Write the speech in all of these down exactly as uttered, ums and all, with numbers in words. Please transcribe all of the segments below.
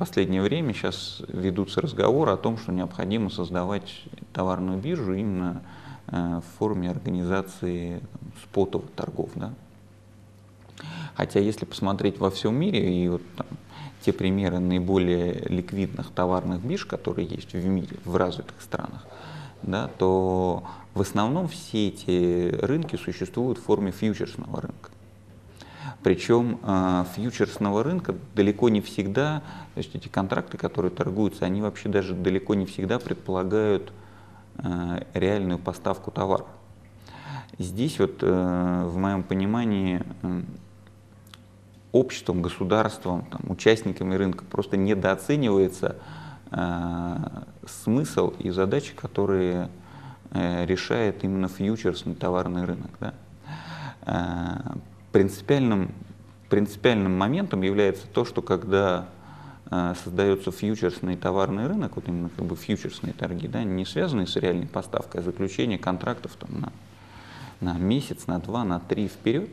последнее время сейчас ведутся разговоры о том, что необходимо создавать товарную биржу именно в форме организации спотовых торгов. Да? Хотя если посмотреть во всем мире, и вот там, те примеры наиболее ликвидных товарных бирж, которые есть в мире, в развитых странах, да, то в основном все эти рынки существуют в форме фьючерсного рынка. Причем э, фьючерсного рынка далеко не всегда, то есть эти контракты, которые торгуются, они вообще даже далеко не всегда предполагают э, реальную поставку товара. Здесь вот э, в моем понимании э, обществом, государством, там, участниками рынка просто недооценивается э, смысл и задачи, которые э, решает именно фьючерсный товарный рынок. Да? Э, принципиальным, принципиальным моментом является то, что когда э, создается фьючерсный товарный рынок, вот именно как бы фьючерсные торги, да, не связанные с реальной поставкой, а заключение контрактов там, на, на месяц, на два, на три вперед,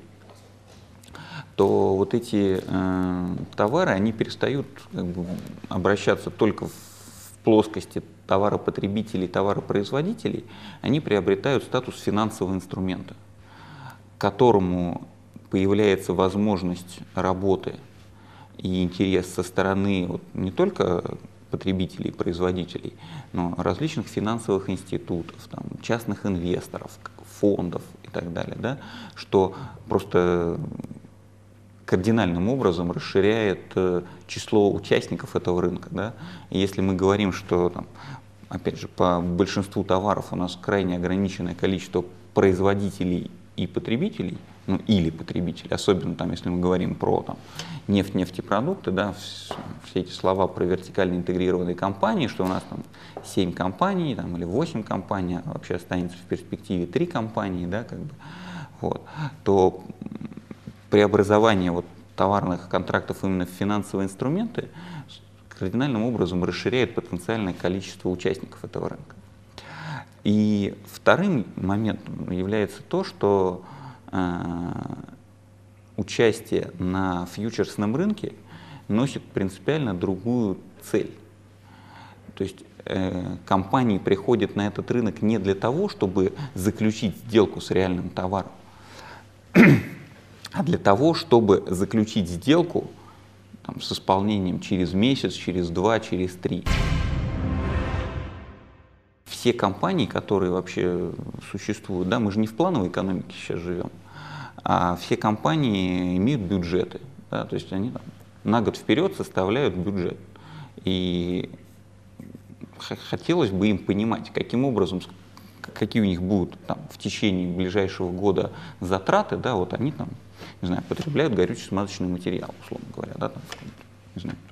то вот эти э, товары, они перестают как бы, обращаться только в, в плоскости товаропотребителей, товаропроизводителей, они приобретают статус финансового инструмента, к которому появляется возможность работы и интерес со стороны вот, не только потребителей и производителей, но различных финансовых институтов, там, частных инвесторов, фондов и так далее, да, что просто кардинальным образом расширяет э, число участников этого рынка. Да? И если мы говорим, что, там, опять же, по большинству товаров у нас крайне ограниченное количество производителей и потребителей, ну или потребителей, особенно там, если мы говорим про там, нефть, нефтепродукты, да, все эти слова про вертикально интегрированные компании, что у нас там семь компаний там, или восемь компаний, а вообще останется в перспективе три компании, да, как бы, вот, то преобразование вот товарных контрактов именно в финансовые инструменты кардинальным образом расширяет потенциальное количество участников этого рынка. И вторым моментом является то, что э, участие на фьючерсном рынке носит принципиально другую цель. То есть э, компании приходят на этот рынок не для того, чтобы заключить сделку с реальным товаром, а для того, чтобы заключить сделку там, с исполнением через месяц, через два, через три. Все компании, которые вообще существуют, да, мы же не в плановой экономике сейчас живем, а все компании имеют бюджеты, да, то есть они там, на год вперед составляют бюджет. И хотелось бы им понимать, каким образом, какие у них будут там, в течение ближайшего года затраты, да, вот они там, не знаю, потребляют горюче-смазочный материал, условно говоря, да, там, не знаю,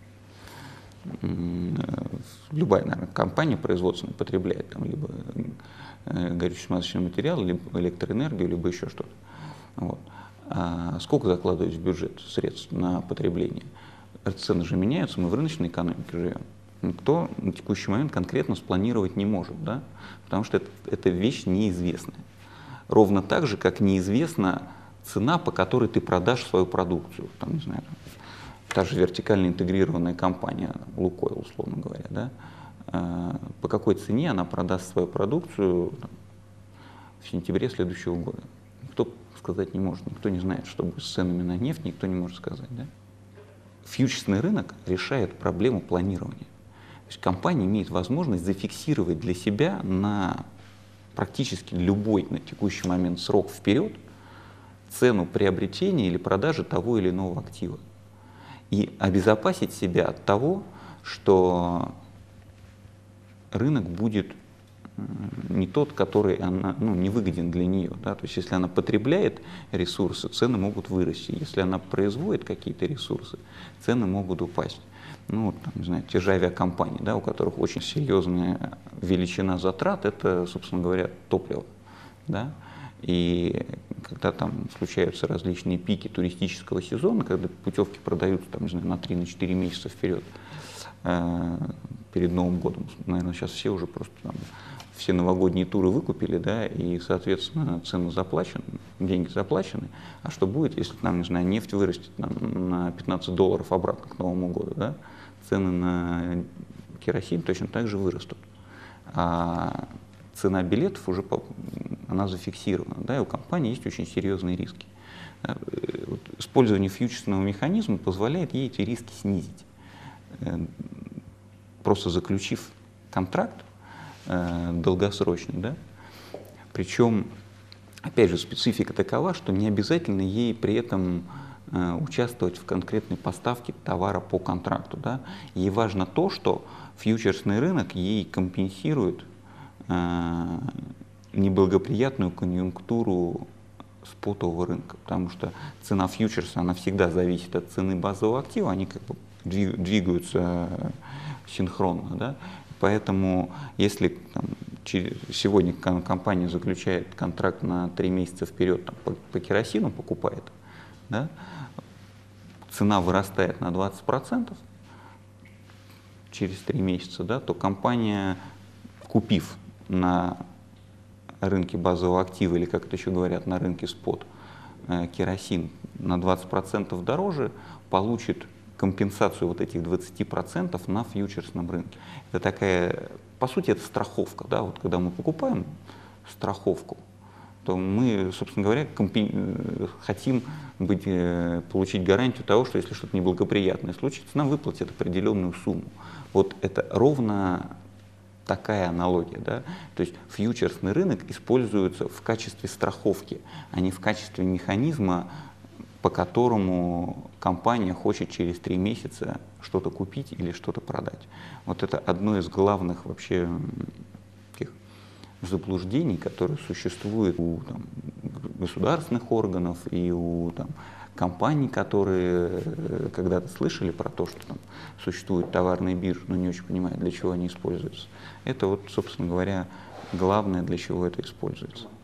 любая, наверное, компания производственная потребляет там, либо горюче-смазочный материал, либо электроэнергию, либо еще что-то. Вот. А сколько закладывать в бюджет средств на потребление? Цены же меняются, мы в рыночной экономике живем. Никто на текущий момент конкретно спланировать не может, да? Потому что это, это вещь неизвестная. Ровно так же, как неизвестна цена, по которой ты продашь свою продукцию. Там, не знаю, та же вертикально интегрированная компания, Лукойл, условно говоря, да? По какой цене она продаст свою продукцию там, в сентябре следующего года. Никто сказать не может, никто не знает, что будет с ценами на нефть, никто не может сказать. Да? Фьючерсный рынок решает проблему планирования. То есть компания имеет возможность зафиксировать для себя на практически любой на текущий момент срок вперед цену приобретения или продажи того или иного актива. И обезопасить себя от того, что рынок будет не тот, который она, ну, не выгоден для нее. Да? То есть если она потребляет ресурсы, цены могут вырасти. Если она производит какие-то ресурсы, цены могут упасть. Ну, вот, там, не знаю, те же авиакомпании, да, у которых очень серьезная величина затрат, это, собственно говоря, топливо. Да? И когда там случаются различные пики туристического сезона, когда путевки продаются там, не знаю, на три-четыре месяца вперед, э, перед Новым годом, наверное, сейчас все уже просто там, все новогодние туры выкупили, да, и, соответственно, цены заплачены, деньги заплачены. А что будет, если там, не знаю, нефть вырастет там, на пятнадцать долларов обратно к Новому году, да? Цены на керосин точно так же вырастут. А цена билетов уже она зафиксирована, да, и у компании есть очень серьезные риски. Вот использование фьючерсного механизма позволяет ей эти риски снизить. Просто заключив контракт э, долгосрочный, да, причем, опять же, специфика такова, что не обязательно ей при этом э, участвовать в конкретной поставке товара по контракту, да. Ей важно то, что фьючерсный рынок ей компенсирует э, неблагоприятную конъюнктуру спотового рынка, потому что цена фьючерса, она всегда зависит от цены базового актива, они как бы двигаются синхронно, да? Поэтому если там, сегодня компания заключает контракт на три месяца вперед, там, по, по керосину покупает, да? Цена вырастает на двадцать процентов через три месяца, да, то компания, купив на рынке базового актива, или как это еще говорят, на рынке спот, э, керосин на двадцать процентов дороже, получит компенсацию вот этих двадцати процентов на фьючерсном рынке. Это такая, по сути, это страховка, да, вот когда мы покупаем страховку, то мы, собственно говоря, компен... хотим быть, э, получить гарантию того, что если что-то неблагоприятное случится, нам выплатят определенную сумму. Вот это ровно такая аналогия, да? То есть фьючерсный рынок используется в качестве страховки, а не в качестве механизма, по которому компания хочет через три месяца что-то купить или что-то продать. Вот это одно из главных вообще таких заблуждений, которые существуют у там, государственных органов и у там, компаний, которые когда-то слышали про то, что там существуют товарные биржи, но не очень понимают, для чего они используются. Это вот, собственно говоря, главное, для чего это используется.